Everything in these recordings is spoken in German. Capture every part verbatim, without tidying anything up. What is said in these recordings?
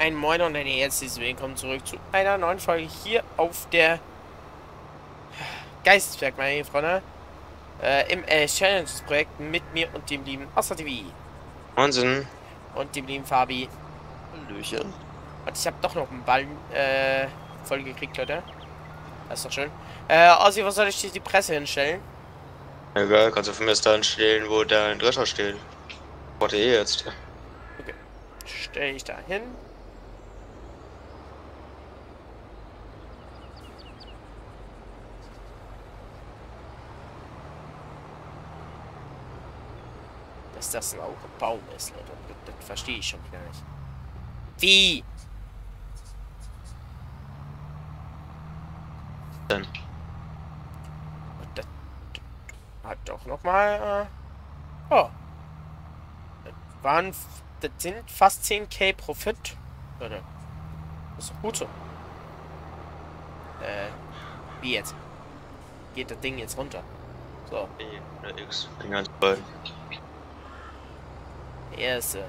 Ein Moin und ein herzliches Willkommen zurück zu einer neuen Folge hier auf der Geistesberg, meine Freunde. Äh, Im äh, Challenges-Projekt mit mir und dem lieben AstroTV. Wahnsinn. Und dem lieben Fabi. Hallöchen. Und ich habe doch noch einen Ball äh, voll gekriegt, Leute. Das ist doch schön. Äh, Ossi, was soll ich dir die Presse hinstellen? Egal, kannst du für mich da stehen, wo dein Drescher steht. Warte eh jetzt. Okay. Stelle ich da hin. Dass das auch ein Baum ist, Leute. Das, das verstehe ich schon wieder nicht. Wie? Dann. Das, das hat doch nochmal. Äh, oh. Das waren. Das sind fast zehn K Profit. Leute. Das ist doch gut so. Äh. Wie jetzt? Geht das Ding jetzt runter? So. E oder X. Bin ganz voll. Erste.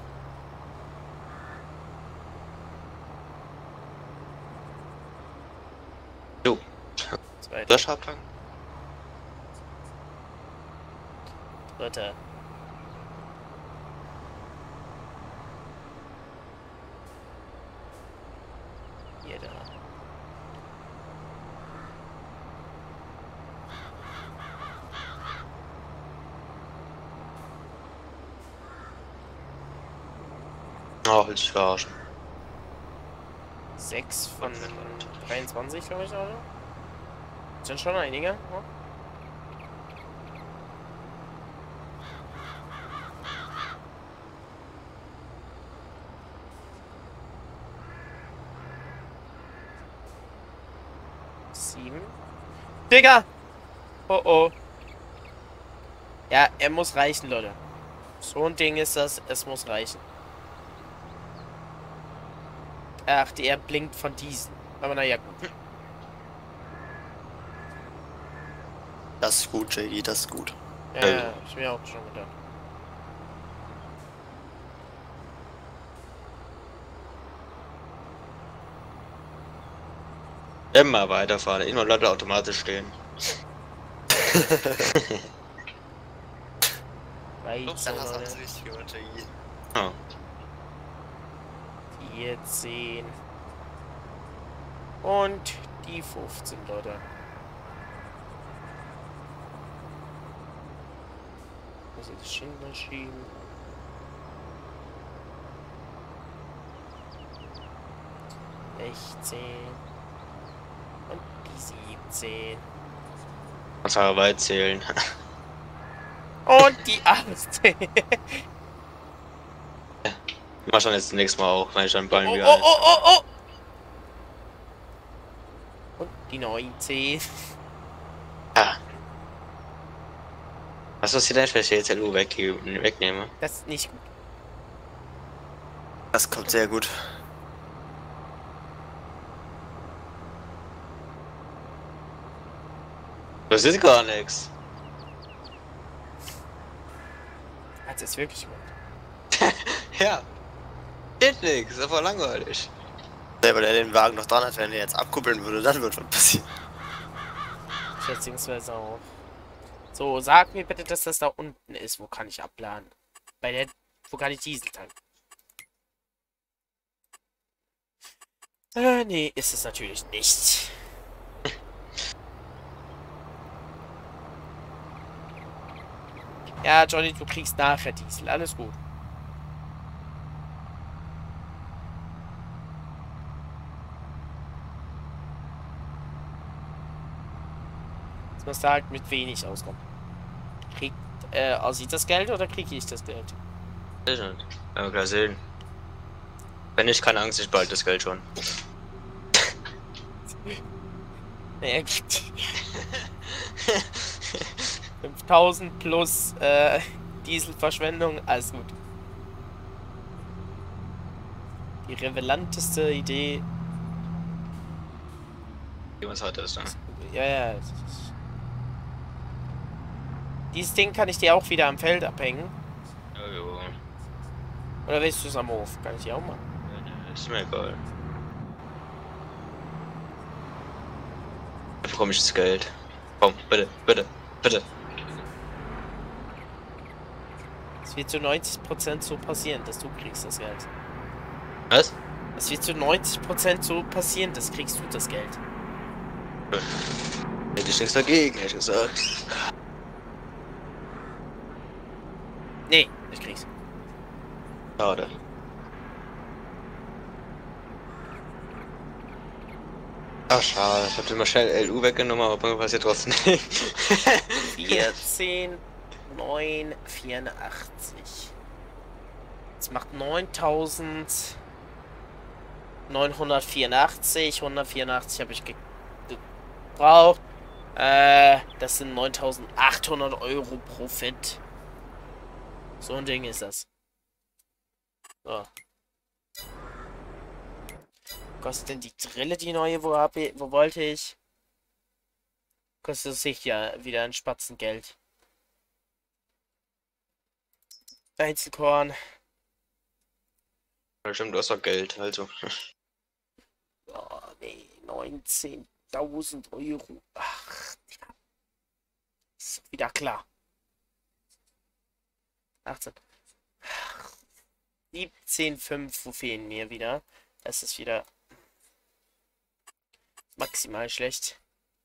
Jo. Zweite. Drescherplank. Dritte. Vierte. Oh, will ich verarschen. Sechs von dreiundzwanzig, glaube ich, oder? Sind schon einige. Ja. Sieben. Digga! Oh oh. Ja, er muss reichen, Leute. So ein Ding ist das, es muss reichen. Ach, der blinkt von diesen. Aber naja, gut. Das ist gut, J D, das ist gut. Ja, ja, ich mir auch schon gedacht. Immer weiterfahren. Immer Leute automatisch stehen. Weiter, Dann hast du Leute. alles richtig gehört, J D. Oh. vierzehn. Und die fünfzehn, Leute. Muss ich das hinten schieben? sechzehn. Und die siebzehn. Kannst aber weit zählen. Und die achtzehn. Mach schon jetzt nächstes Mal auch, wenn ich dann Ballen Oh, wieder oh, oh, oh, oh. Und die neunzehn. Ja. Was ist hier denn, wenn ich jetzt L U weg, wegnehme? Das ist nicht gut. Das kommt sehr gut. Das ist gar nichts. Hat es wirklich gut. Ja. Geht nix, das war langweilig. Selber der den Wagen noch dran hat, wenn er jetzt abkuppeln würde, dann wird was passieren. Schätzungsweise auch. So, sag mir bitte, dass das da unten ist. Wo kann ich abladen? Bei der. Wo kann ich diesen tanken? Äh, nee, ist es natürlich nicht. Ja, Johnny, du kriegst nachher Diesel. Alles gut. Jetzt musst du halt mit wenig auskommen. Kriegt, äh, aussieht das Geld oder kriege ich das Geld? Weiß nicht. Ja, klar sehen. Wenn nicht, keine Angst, ich behalte das Geld schon. Naja, gut. fünftausend plus äh, Dieselverschwendung, alles gut. Die relevanteste Idee. Wie man es heute ist, ne? Ja, ja. es ist- Dieses Ding kann ich dir auch wieder am Feld abhängen. Ja, jo. Oder willst du es am Hof? Kann ich dir auch machen. ist mir egal. Da bekomme ich das Geld. Komm, bitte, bitte, bitte. Es wird zu neunzig Prozent so passieren, dass du kriegst das Geld. Was? Es wird zu neunzig Prozent so passieren, dass kriegst du das Geld. Hätte ich nichts dagegen, hätte ich gesagt. Nee, ich krieg's. Schade. Ach, schade. Ich hab dir mal schnell L U weggenommen, aber irgendwas passiert trotzdem nicht. vierzehn, neun, vierundachtzig. Das macht neuntausendneunhundertvierundachtzig. hundertvierundachtzig habe ich ge gebraucht. Äh, das sind neuntausendachthundert Euro Profit. So ein Ding ist das. So. Kostet denn die Drille, die neue? Wo, hab ich, wo wollte ich? Kostet sicher wieder ein Spatzengeld. Einzelkorn. Ja, stimmt, du hast doch Geld, also. Oh, nee, neunzehntausend Euro. Ach, ja. Ist wieder klar. achtzehn. siebzehn Komma fünf, wo fehlen mir wieder? Das ist wieder maximal schlecht.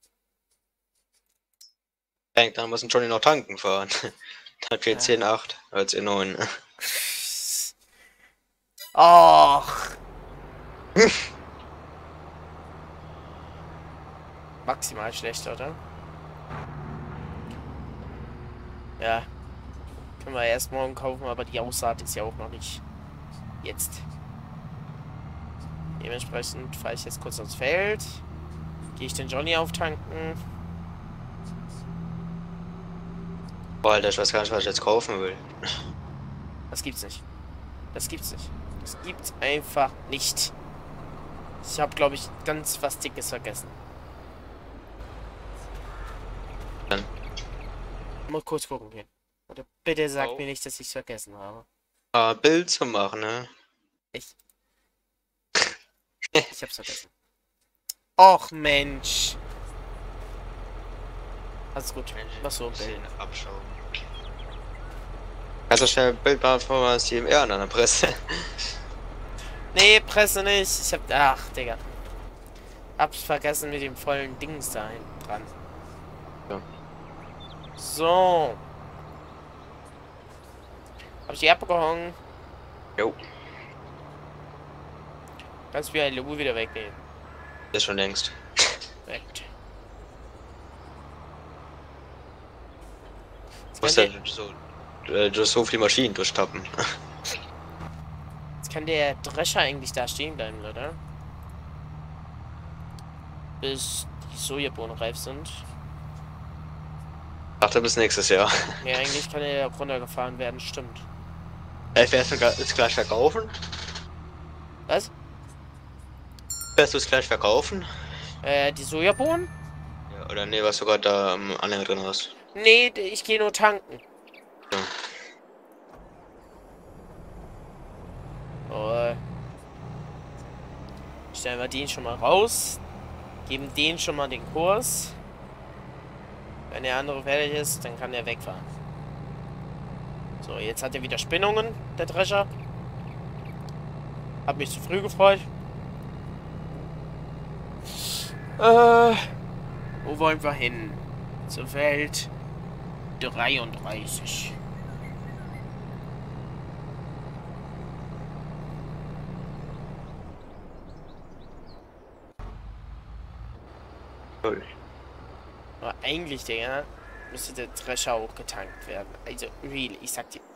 Denk, dann müssen Johnny noch tanken fahren. Dann fehlt zehn Komma acht als E neun. Och. Maximal schlecht, oder? Ja. Können wir erst morgen kaufen, aber die Aussaat ist ja auch noch nicht jetzt. Dementsprechend fahre ich jetzt kurz aufs Feld. Gehe ich den Johnny auftanken. Boah, Alter, ich weiß gar nicht, was ich jetzt kaufen will. Das gibt's nicht. Das gibt's nicht. Das gibt's einfach nicht. Ich habe, glaube ich, ganz was Dickes vergessen. Dann. Mal kurz gucken gehen. Oder bitte sag Oh. mir nicht, dass ich es vergessen habe. Ah, Bild zu machen, ne? Ich. Ich hab's vergessen. Och, Mensch. Alles gut. Mach so ein Bild. Abschauen. Kannst du schnell ein Bild machen von was hier im Ehren an der Presse? Nee, Presse nicht. Ich hab. Ach, Digga. Hab's vergessen mit dem vollen Dings da hinten dran. Ja. So. Hab ich die abgehangen? Jo, Kannst du L U wieder wegnehmen. ist schon längst. Weg. Du musst ja so, äh, du so viele Maschinen durchtappen. Jetzt kann der Drescher eigentlich da stehen bleiben, oder? Bis die Sojabohnen reif sind. Warte bis nächstes Jahr. Ja, eigentlich kann er ja runtergefahren werden, stimmt. Ey, fährst du es gleich verkaufen? Was? Fährst du es gleich verkaufen? Äh, die Sojabohnen? Ja, oder nee, was du gerade da am Anhänger drin hast? Nee, ich gehe nur tanken. Ja. Oh. Stellen wir den schon mal raus. Geben den schon mal den Kurs. Wenn der andere fertig ist, dann kann der wegfahren. So, jetzt hat er wieder Spinnungen, der Drescher. Hab mich zu früh gefreut. Äh, wo wollen wir hin? Zur Welt dreiunddreißig. Cool. Aber eigentlich, Digga, müsste der Drescher auch getankt werden. Also, real, ich sag dir.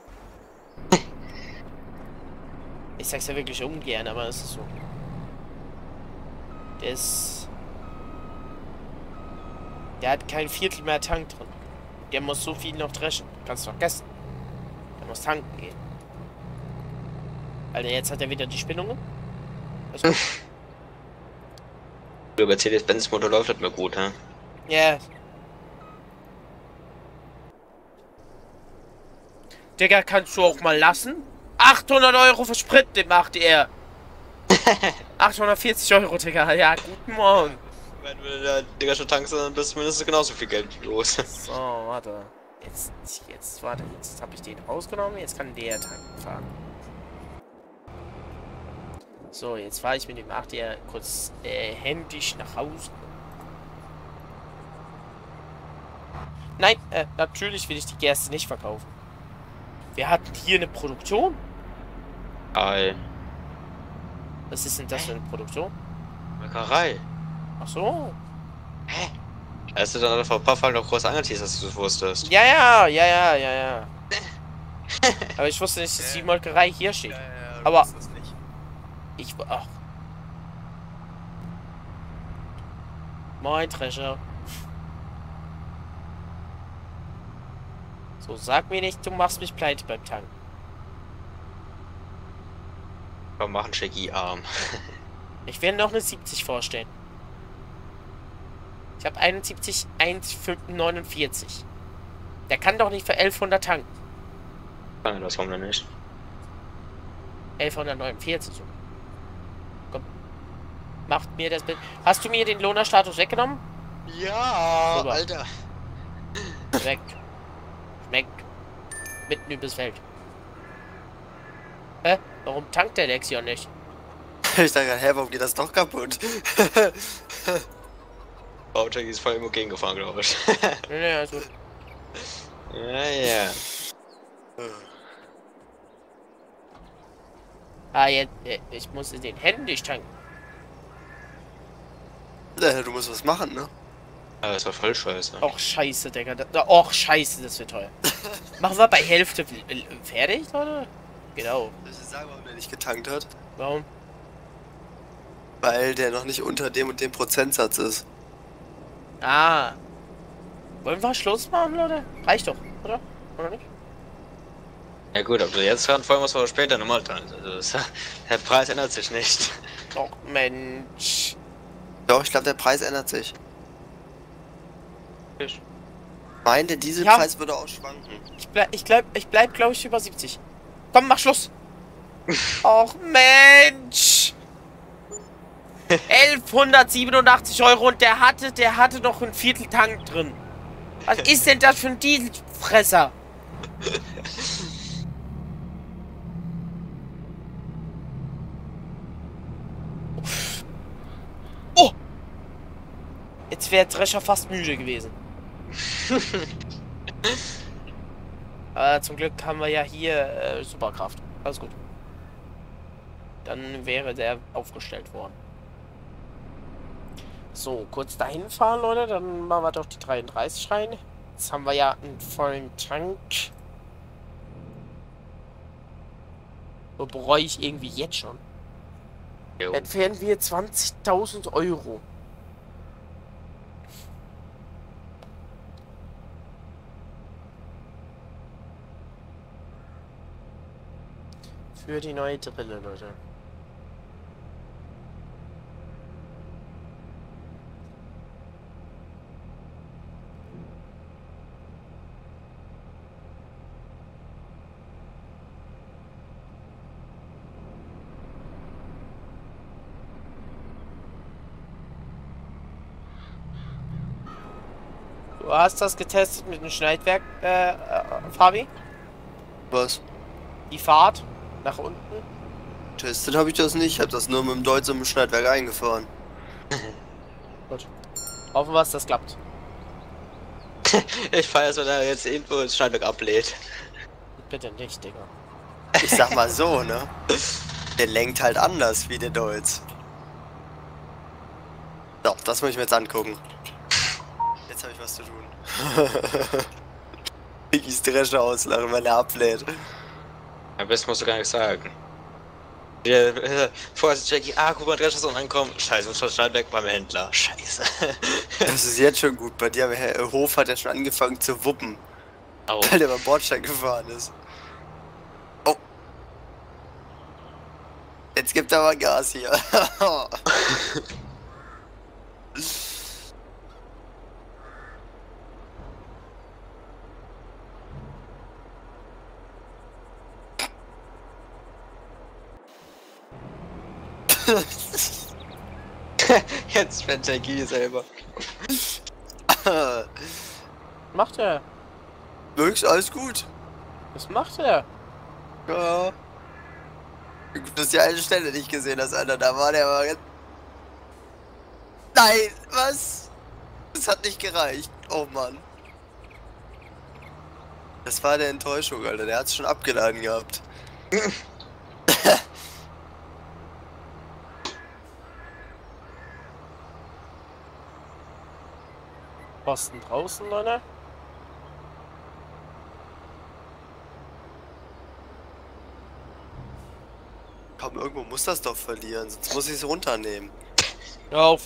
Ich sag's ja wirklich ungern, aber es ist so. Der ist. Der hat kein Viertel mehr Tank drin. Der muss so viel noch dreschen. Kannst du vergessen. Der muss tanken gehen. Alter, jetzt hat er wieder die Spinnungen. Also, Der Mercedes-Benz-Motor läuft nicht mehr gut, hä? ja. Digga, kannst du auch mal lassen? achthundert Euro für Sprit, den macht er. achthundertvierzig Euro, Digga. Ja, guten Morgen. Wenn du da Digga schon tankst, dann bist du mindestens genauso viel Geld los. So, warte. Jetzt, jetzt, warte. Jetzt habe ich den rausgenommen. Jetzt kann der tanken fahren. So, jetzt fahre ich mit dem acht R kurz äh, händisch nach Hause. Nein, äh, natürlich will ich die Gerste nicht verkaufen. Wir hatten hier eine Produktion. Ei. Was ist denn das für eine Produktion? Bäckerei. Ach so. Hä? Hast du dann vor ein paar Fallen noch groß angeteasert, dass du das wusstest? Ja, ja, ja, ja, ja, ja. Aber ich wusste nicht, dass die Molkerei hier steht. Ja, ja, du Aber- musst das nicht. Ich... Ach. Moin, Drescher. So, sag mir nicht, du machst mich pleite beim Tanken. Komm, mach einen Shaky-Arm. Ich werde noch eine siebzig vorstellen. Ich habe einundsiebzig eins neunundvierzig. Der kann doch nicht für elfhundert tanken. Kann er das, warum denn nicht? elfhundertneunundvierzig. So. Komm. Macht mir das Bild. Hast du mir den Lohnerstatus weggenommen? Ja, Super. Alter. Schmeckt. Schmeckt. Mitten übers Feld. Hä? Warum tankt der Lexion nicht? Ich dachte, hä, warum geht das doch kaputt? Oh, Jackie ist voll irgendwo gegengefahren, glaube ich. Nee, nee, also. Ja, ja. Ah, jetzt. äh, Ich muss in den händisch tanken. Ja, du musst was machen, ne? Aber das war voll scheiße. Och, scheiße, Digga. Da- Och, scheiße, das wird teuer. Machen wir bei Hälfte äh, fertig, oder? Genau. Soll ich dir sagen, warum der nicht getankt hat? Warum? Weil der noch nicht unter dem und dem Prozentsatz ist. Ah. Wollen wir Schluss machen, Leute? Reicht doch, oder? Oder nicht? Ja gut, ob du jetzt dran voll musst, oder später nochmal dran. Also das, der Preis ändert sich nicht. Och, Mensch. Doch, ich glaube, der Preis ändert sich. Ich. Mein, der Dieselpreis würde auch schwanken. Ich bleib, ich bleib, ich bleib, glaube ich, über siebzig. Komm, mach Schluss. Och, Mensch. elfhundertsiebenundachtzig Euro und der hatte, der hatte noch ein Viertel Tank drin. Was ist denn das für ein Dieselfresser? Oh! Jetzt wäre Drescher fast müde gewesen. Aber zum Glück haben wir ja hier äh, Superkraft. Alles gut. Dann wäre der aufgestellt worden. So, kurz dahin fahren, Leute. Dann machen wir doch die dreiunddreißig rein. Jetzt haben wir ja einen vollen Tank. So bereue ich irgendwie jetzt schon. Jo. Entfernen wir zwanzigtausend Euro. Für die neue Drille, Leute. Du hast das getestet mit dem Schneidwerk, äh, äh Fabi? Was? Die Fahrt nach unten? Testet habe ich das nicht. Ich habe das nur mit dem Deutz im Schneidwerk eingefahren. Gut. Hoffen wir, dass das klappt. Ich feiere es, wenn er jetzt irgendwo ins Schneidwerk ablädt. Bitte nicht, Digga. Ich sag mal so, ne? Der lenkt halt anders wie der Deutz. So, das muss ich mir jetzt angucken. Jetzt habe ich was zu tun. Iggy's Drescher auslachen, weil er ablädt. Am besten musst du gar nichts sagen. Ja, äh, vorher ist Jackie, ah, guck mal, Drescher ist ankommen. Scheiße, und schon Schneidwerk beim Händler. Scheiße. Das ist jetzt schon gut. Bei dir am Hof hat er schon angefangen zu wuppen. Au. Weil der beim Bordstein gefahren ist. Oh. Jetzt gibt er aber Gas hier. Jetzt fährt Jackie selber. Macht er? Wirklich alles gut. Was macht er? Ja. Du hast die eine Stelle nicht gesehen, dass einer da war, der war ganz... Nein, was? Das hat nicht gereicht. Oh Mann. Das war der Enttäuschung, Alter. Der hat's schon abgeladen gehabt. Posten draußen, Leute. Komm, irgendwo muss das doch verlieren, sonst muss ich es runternehmen. Hör auf.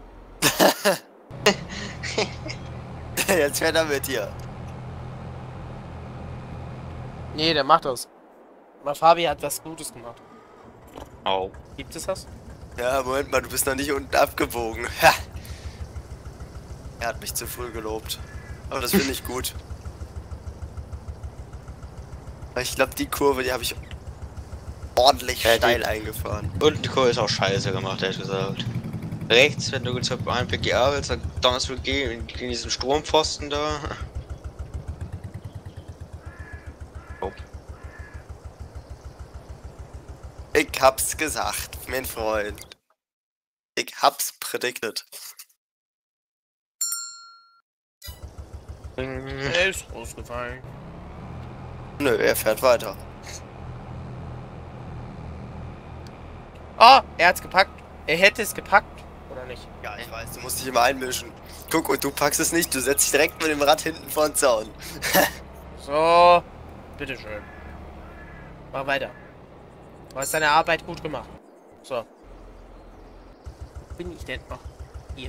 Jetzt fährt er mit hier. Nee, der macht das. Aber Fabi hat was Gutes gemacht. Au. Gibt es das? Ja, Moment mal, du bist noch nicht unten abgebogen. Ha. Er hat mich zu früh gelobt. Aber das finde ich gut. Ich glaube, die Kurve, die habe ich ordentlich Ja, die- steil eingefahren. Und die Kurve ist auch scheiße gemacht, ehrlich gesagt. Rechts, wenn du zur einem P G A willst, dann donnerst du gegen, gegen diesen Sturmpfosten da. Oh. Ich hab's gesagt, mein Freund. Ich hab's predicted. Er ist rausgefallen. Nö, er fährt weiter. Oh, er hat's gepackt. Er hätte es gepackt. Oder nicht? Ja, ich weiß, du musst dich immer einmischen. Guck, und du packst es nicht, du setzt dich direkt mit dem Rad hinten vor den Zaun. So. Bitteschön. Mach weiter. Du hast deine Arbeit gut gemacht. So. Wo bin ich denn noch? Hier.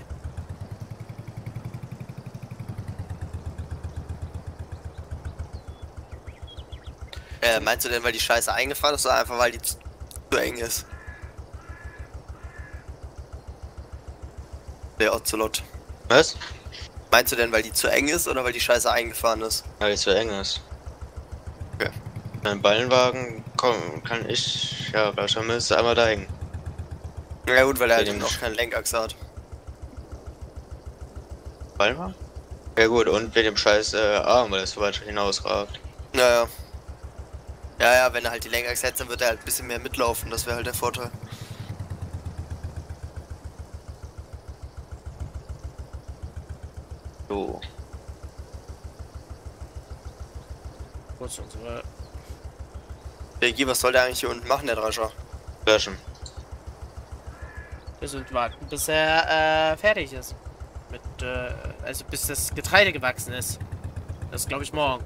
Äh, meinst du denn, weil die Scheiße eingefahren ist oder einfach weil die zu, zu eng ist? Der Ocelot. Was? Meinst du denn, weil die zu eng ist oder weil die Scheiße eingefahren ist? Weil es zu eng ist. Okay. Mein Ballenwagen komm, kann ich, ja, wahrscheinlich einmal da hängen. Ja gut, weil er Bei halt dem- noch keine Lenkachse hat. Ballenwagen? Ja gut, und mit dem scheiß äh, Arm, weil das so weit hinausragt. Naja. Ja, ja, wenn er halt die Lenkachse hätte, dann wird er halt ein bisschen mehr mitlaufen. Das wäre halt der Vorteil. So. Kurz unsere. Regie, was soll der eigentlich hier unten machen, der Drescher? Löschen. Wir sind warten, bis er äh, fertig ist. Mit, äh, also bis das Getreide gewachsen ist. Das ist, glaube ich, morgen.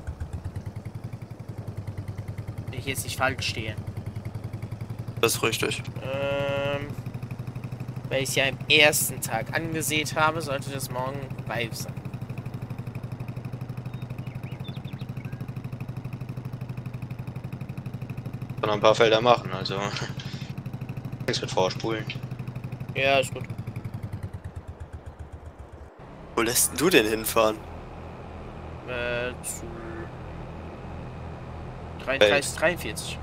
Wenn ich jetzt nicht falsch stehe. Das ist richtig. Ähm, weil ich es ja am ersten Tag angesehen habe, sollte das morgen reif sein. Kann noch ein paar Felder machen, also. Nichts mit vorspulen. Ja, ist gut. Wo lässt denn du den hinfahren? Äh, zu dreiunddreißig, dreiundvierzig.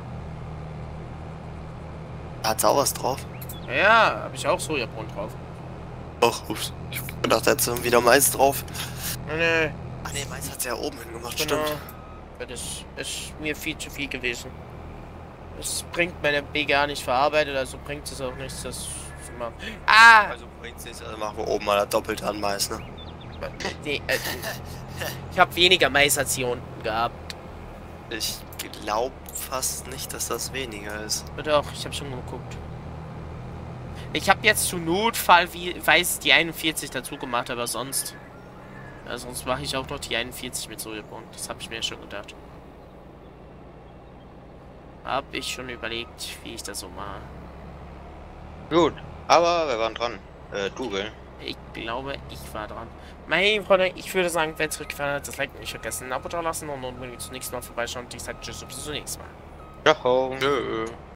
Hat's auch was drauf? Ja, habe ich auch Sojabohnen drauf. Och, ups. Ich hab gedacht, er hat so wieder Mais drauf. Nee, nee, Ah ne, Mais hat er ja oben hingemacht, genau. stimmt. Das ist mir viel zu viel gewesen. Es bringt meine B gar nicht verarbeitet, also bringt es auch nichts, das zu machen. Ah! Also bringt's nichts, also machen wir oben mal doppelt an Mais, ne? Nee, äh, ich habe weniger Mais als hier unten gehabt. Ich glaub fast nicht, dass das weniger ist. Doch, ich habe schon geguckt. Ich habe jetzt zu Notfall, wie weiß die einundvierzig dazu gemacht, aber sonst. Ja, sonst mache ich auch noch die einundvierzig mit Sojabohnen. Das habe ich mir schon gedacht. Hab ich schon überlegt, wie ich das so mache. Gut, aber wir waren dran. Äh, du, gell? Ich glaube, ich war dran. Meine Freunde, ich würde sagen, wenn es euch gefallen hat, das Like nicht vergessen, ein Abo da lassen und unbedingt zum nächsten Mal vorbeischauen. Und ich sage tschüss und bis zum nächsten Mal. Ciao. Nö.